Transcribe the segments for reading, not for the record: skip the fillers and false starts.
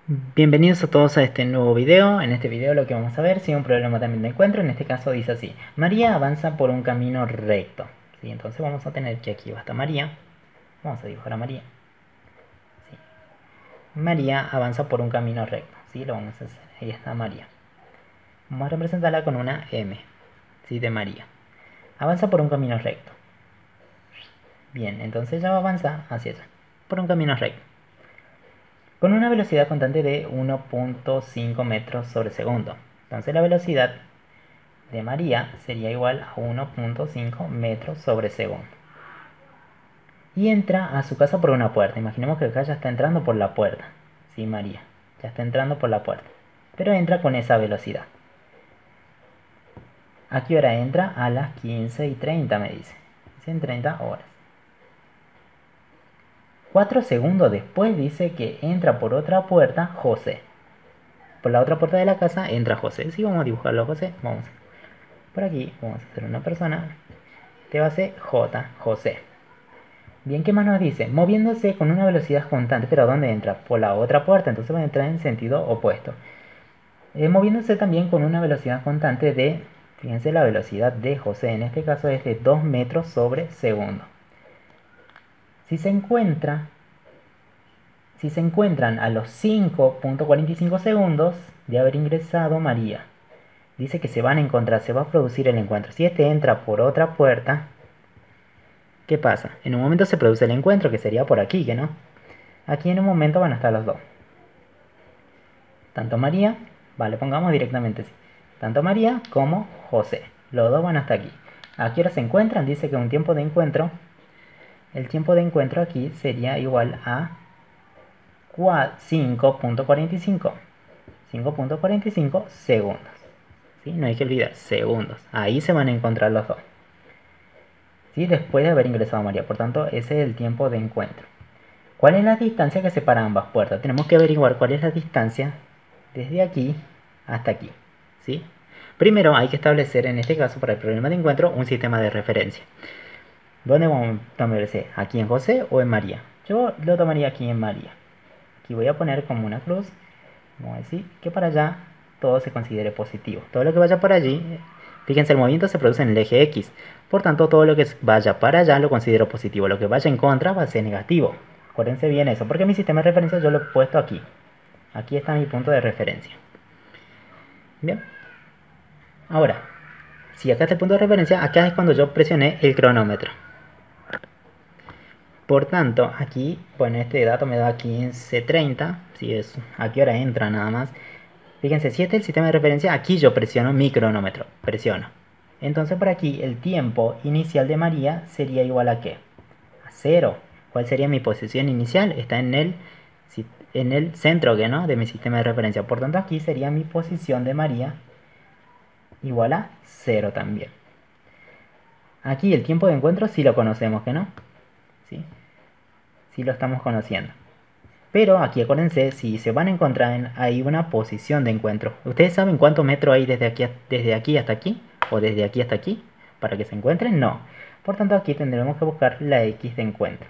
Bienvenidos a todos a este nuevo video. En este video lo que vamos a ver es un problema también de encuentro. En este caso dice así: María avanza por un camino recto. ¿Sí? Entonces vamos a tener que aquí va a estar María. Vamos a dibujar a María. ¿Sí? María avanza por un camino recto. ¿Sí? Lo vamos a hacer. Ahí está María. Vamos a representarla con una M. ¿Sí? De María. Avanza por un camino recto. Bien, entonces ella va a avanzar hacia allá, por un camino recto, con una velocidad constante de 1.5 metros sobre segundo. Entonces la velocidad de María sería igual a 1.5 metros sobre segundo. Y entra a su casa por una puerta. Imaginemos que acá ya está entrando por la puerta. Sí, María, ya está entrando por la puerta. Pero entra con esa velocidad. ¿A qué hora entra? A las 15:30 me dice. En 30 horas. 4 segundos después dice que entra por otra puerta José. Por la otra puerta de la casa entra José. Si vamos a dibujarlo a José, vamos por aquí, vamos a hacer una persona de base J, José. Bien, ¿qué más nos dice? Moviéndose con una velocidad constante. ¿Pero dónde entra? Por la otra puerta, entonces va a entrar en sentido opuesto. Moviéndose también con una velocidad constante de, fíjense, la velocidad de José en este caso es de 2 metros sobre segundo. Si se encuentran a los 5.45 segundos de haber ingresado María, dice que se van a encontrar, se va a producir el encuentro. Si este entra por otra puerta, ¿qué pasa? En un momento se produce el encuentro, que sería por aquí, ¿que no? Aquí en un momento van a estar los dos. Tanto María, vale, pongamos directamente así. Tanto María como José. Los dos van hasta aquí. ¿A qué hora se encuentran? Dice que un tiempo de encuentro, el tiempo de encuentro aquí sería igual a 5.45. 5.45 segundos. ¿Sí? No hay que olvidar, segundos. Ahí se van a encontrar los dos. ¿Sí? Después de haber ingresado María. Por tanto, ese es el tiempo de encuentro. ¿Cuál es la distancia que separa ambas puertas? Tenemos que averiguar cuál es la distancia desde aquí hasta aquí. ¿Sí? Primero hay que establecer, en este caso, para el problema de encuentro, un sistema de referencia. ¿Dónde vamos a establecer? ¿Aquí en José o en María? Yo lo tomaría aquí en María. Aquí voy a poner como una cruz. Vamos a decir que para allá todo se considere positivo. Todo lo que vaya por allí, fíjense, el movimiento se produce en el eje X. Por tanto, todo lo que vaya para allá lo considero positivo. Lo que vaya en contra va a ser negativo. Acuérdense bien eso, porque mi sistema de referencia yo lo he puesto aquí. Aquí está mi punto de referencia. Bien. Ahora, si acá está el punto de referencia, acá es cuando yo presioné el cronómetro. Por tanto, aquí, bueno, este dato me da 15:30. Si es, ¿a qué hora entra nada más? Fíjense, si este es el sistema de referencia, aquí yo presiono mi cronómetro. Presiono. Entonces por aquí el tiempo inicial de María sería igual a ¿qué? A 0. ¿Cuál sería mi posición inicial? Está en el centro, ¿no? De mi sistema de referencia. Por tanto aquí sería mi posición de María igual a 0 también. Aquí el tiempo de encuentro sí lo conocemos, ¿que no? ¿Sí? Sí lo estamos conociendo. Pero aquí acuérdense, si se van a encontrar hay una posición de encuentro. ¿Ustedes saben cuántos metros hay desde aquí hasta aquí? ¿O desde aquí hasta aquí? ¿Para que se encuentren? No. Por tanto aquí tendremos que buscar la X de encuentro.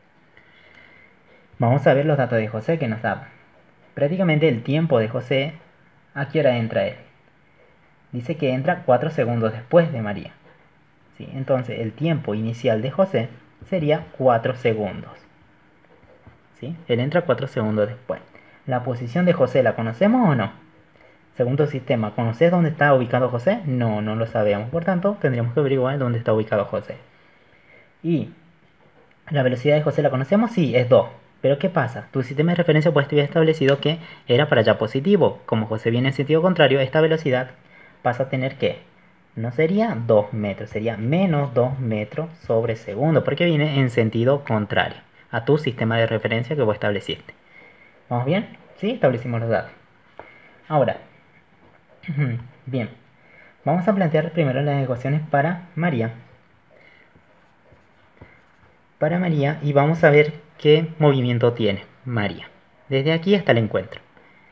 Vamos a ver los datos de José que nos da. Prácticamente el tiempo de José, ¿a qué hora entra él? Dice que entra 4 segundos después de María. ¿Sí? Entonces el tiempo inicial de José sería 4 segundos. ¿Sí? Él entra 4 segundos después. ¿La posición de José la conocemos o no? Según tu sistema, ¿conoces dónde está ubicado José? No, no lo sabemos. Por tanto, tendríamos que averiguar dónde está ubicado José. ¿Y la velocidad de José la conocemos? Sí, es 2. Pero ¿qué pasa? Tu sistema de referencia pues había establecido que era para allá positivo. Como José viene en sentido contrario, esta velocidad pasa a tener que, no sería 2 metros, sería menos 2 metros sobre segundo, porque viene en sentido contrario a tu sistema de referencia que vos estableciste. ¿Vamos bien? Sí, establecimos los datos. Ahora, bien, vamos a plantear primero las ecuaciones para María. Y vamos a ver qué movimiento tiene María. Desde aquí hasta el encuentro.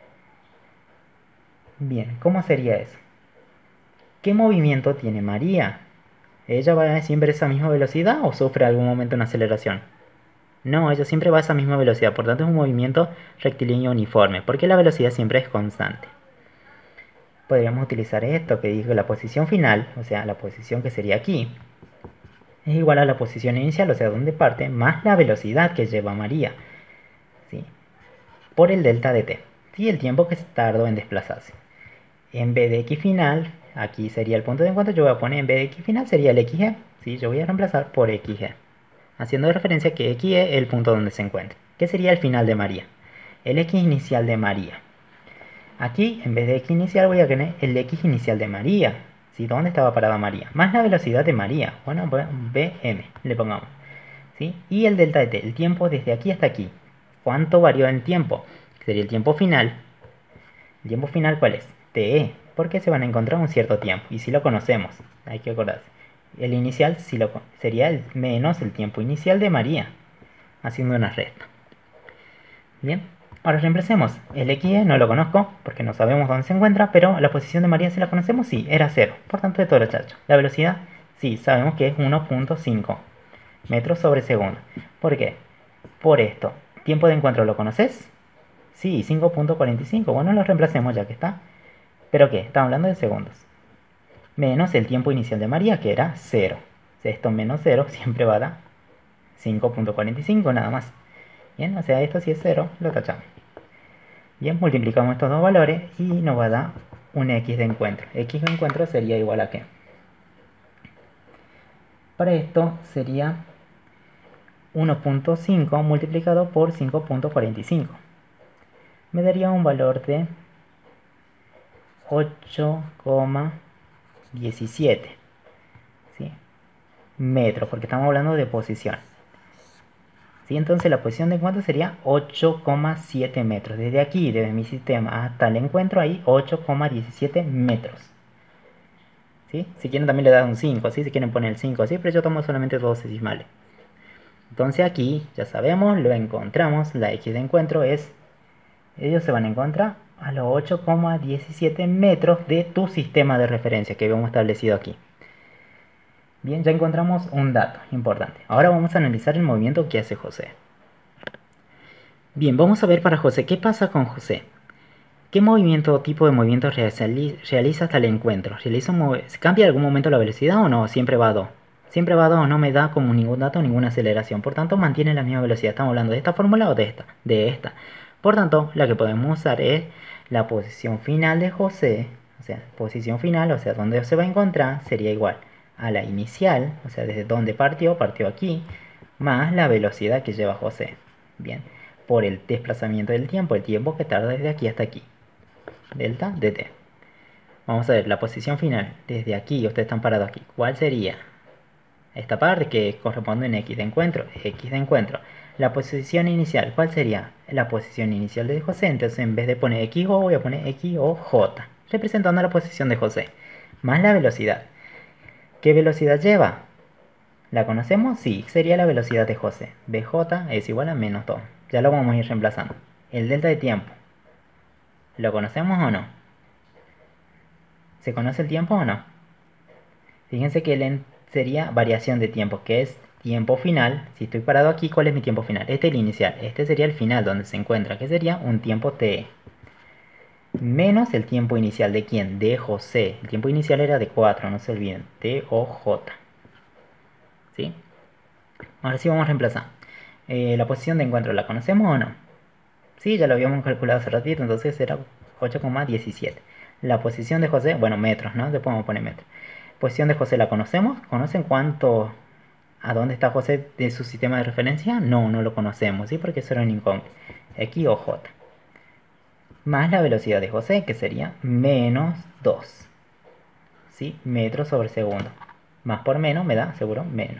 Bien, ¿cómo sería eso? ¿Qué movimiento tiene María? ¿Ella va siempre a esa misma velocidad o sufre algún momento una aceleración? No, ella siempre va a esa misma velocidad, por tanto es un movimiento rectilíneo uniforme, porque la velocidad siempre es constante. Podríamos utilizar esto que digo, la posición final, o sea, la posición que sería aquí, es igual a la posición inicial, o sea, donde parte, más la velocidad que lleva María, ¿sí? Por el delta de t, ¿sí? El tiempo que tardó en desplazarse. En vez de x final, aquí sería el punto de encuentro, yo voy a poner en vez de x final sería el xg, ¿sí? Yo voy a reemplazar por xg, haciendo referencia que x es el punto donde se encuentra, que sería el final de María, el x inicial de María. Aquí, en vez de x inicial, voy a tener el x inicial de María, ¿sí? ¿Dónde estaba parada María? Más la velocidad de María, bueno, bm, le pongamos, ¿sí? Y el delta de t, el tiempo desde aquí hasta aquí. ¿Cuánto varió en tiempo? Sería el tiempo final. ¿El tiempo final cuál es? TE, porque se van a encontrar un cierto tiempo, y si lo conocemos, hay que acordarse. El inicial sería el menos el tiempo inicial de María, haciendo una resta. Bien, ahora reemplacemos. El XE no lo conozco, porque no sabemos dónde se encuentra, pero la posición de María, si la conocemos, sí, era 0. Por tanto, de todo lo chacho. La velocidad, sí, sabemos que es 1.5 metros sobre segundo. ¿Por qué? Por esto. ¿Tiempo de encuentro lo conoces? Sí, 5.45. Bueno, lo reemplacemos ya que está. ¿Pero qué? Estamos hablando de segundos. Menos el tiempo inicial de María, que era 0. Esto menos 0 siempre va a dar 5.45 nada más. Bien, o sea, esto si es 0, lo tachamos. Bien, multiplicamos estos dos valores y nos va a dar un x de encuentro. X de encuentro sería igual a ¿qué? Para esto sería 1.5 multiplicado por 5.45. Me daría un valor de 8,17, ¿sí? Metros, porque estamos hablando de posición. ¿Sí? Entonces la posición de encuentro sería 8,7 metros. Desde aquí, desde mi sistema hasta el encuentro, hay 8,17 metros. ¿Sí? Si quieren también le dan un 5, ¿sí? Si quieren poner el 5 así, pero yo tomo solamente dos decimales. Entonces aquí, ya sabemos, lo encontramos, la x de encuentro es, ellos se van a encontrar a los 8,17 metros de tu sistema de referencia que habíamos establecido aquí. Bien, ya encontramos un dato importante. Ahora vamos a analizar el movimiento que hace José. Bien, vamos a ver para José, ¿qué pasa con José? ¿Qué movimiento o tipo de movimiento realiza hasta el encuentro? ¿Cambia en algún momento la velocidad o no? Siempre va a 2. Siempre va a 2, no me da como ningún dato, ninguna aceleración. Por tanto, mantiene la misma velocidad. ¿Estamos hablando de esta fórmula o de esta? De esta. Por tanto, la que podemos usar es la posición final de José. O sea, posición final, o sea, donde se va a encontrar, sería igual a la inicial, o sea, desde donde partió aquí, más la velocidad que lleva José. Bien, por el desplazamiento del tiempo, el tiempo que tarda desde aquí hasta aquí. Delta de t. Vamos a ver la posición final. Desde aquí, ustedes están parados aquí. ¿Cuál sería? Esta parte que corresponde en x de encuentro. X de encuentro. La posición inicial, ¿cuál sería? La posición inicial de José. Entonces en vez de poner x o voy a poner x o j, representando la posición de José. Más la velocidad. ¿Qué velocidad lleva? ¿La conocemos? Sí, sería la velocidad de José. bj es igual a menos 2. Ya lo vamos a ir reemplazando. El delta de tiempo. ¿Lo conocemos o no? ¿Se conoce el tiempo o no? Fíjense que el sería variación de tiempo, que es tiempo final. Si estoy parado aquí, ¿cuál es mi tiempo final? Este es el inicial. Este sería el final donde se encuentra, que sería un tiempo t. Menos el tiempo inicial de ¿quién? De José. El tiempo inicial era de 4, no se olviden. T o J. ¿Sí? Ahora sí vamos a reemplazar. La posición de encuentro, ¿la conocemos o no? Sí, ya lo habíamos calculado hace ratito, entonces era 8,17. La posición de José, bueno, metros, ¿no? Después vamos a poner metros. Posición de José, ¿la conocemos? ¿Conocen a dónde está José de su sistema de referencia? No, no lo conocemos, ¿sí? Porque eso era un incógnito. X o J. Más la velocidad de José, que sería menos 2. ¿Sí? Metros sobre segundo. Más por menos me da, seguro, menos.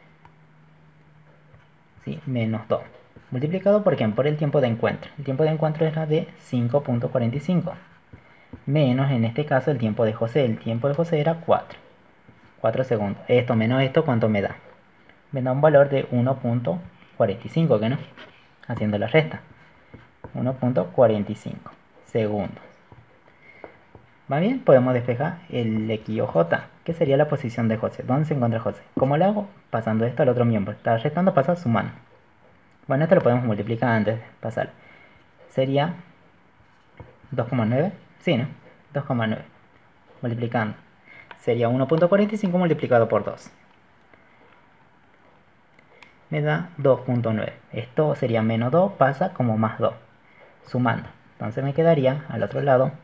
¿Sí? Menos 2. Multiplicado por ¿quién? Por el tiempo de encuentro. El tiempo de encuentro era de 5.45. Menos, en este caso, el tiempo de José. El tiempo de José era 4 segundos. Esto menos esto, ¿cuánto me da? Me da un valor de 1.45, ¿qué no? Haciendo la resta. 1.45 segundos. ¿Va bien? Podemos despejar el X o J, que sería la posición de José. ¿Dónde se encuentra José? ¿Cómo lo hago? Pasando esto al otro miembro. Está restando, pasa sumando. Bueno, esto lo podemos multiplicar antes de pasar. Sería 2,9. Sí, ¿no? 2,9. Multiplicando. Sería 1,45 multiplicado por 2. Me da 2,9. Esto sería menos 2, pasa como más 2. Sumando. Entonces me quedaría al otro lado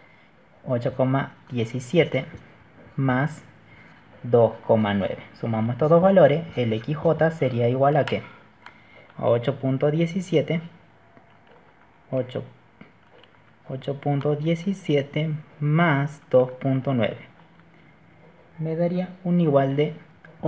8,17 más 2,9. Sumamos estos dos valores, el XJ sería igual a ¿qué? A 8,17 más 2,9. Me daría un igual de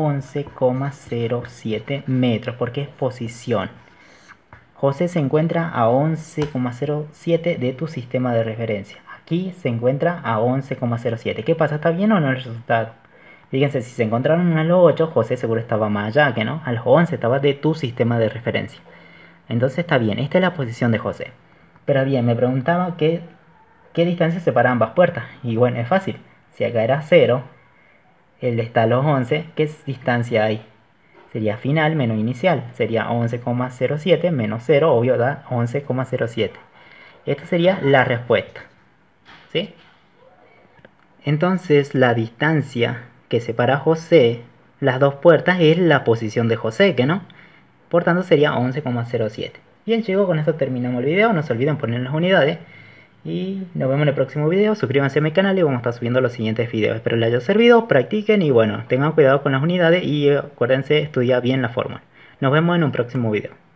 11,07 metros, porque es posición. José se encuentra a 11,07 de tu sistema de referencia. Aquí se encuentra a 11,07. ¿Qué pasa? ¿Está bien o no el resultado? Fíjense, si se encontraron a los 8, José seguro estaba más allá, que no. A los 11 estaba de tu sistema de referencia. Entonces está bien, esta es la posición de José. Pero bien, me preguntaba qué distancia separa ambas puertas. Y bueno, es fácil. Si acá era 0, él está a los 11, ¿qué distancia hay? Sería final menos inicial. Sería 11,07 menos 0, obvio da 11,07. Esta sería la respuesta. ¿Sí? Entonces la distancia que separa a José, las dos puertas, es la posición de José, ¿que no? Por tanto sería 11,07. Bien chicos, con esto terminamos el video. No se olviden poner las unidades. Y nos vemos en el próximo video. Suscríbanse a mi canal y vamos a estar subiendo los siguientes videos. Espero les haya servido, practiquen y bueno, tengan cuidado con las unidades y acuérdense, estudiar bien la fórmula. Nos vemos en un próximo video.